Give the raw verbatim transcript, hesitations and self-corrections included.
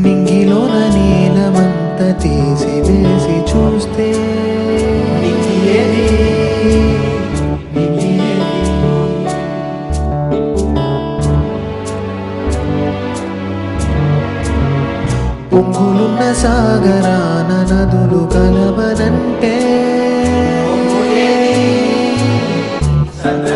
నింగిలోన నీలమంత తీసి వేసి చూస్తే పొంగులున్న సాగరాన నదులు కలవనంటే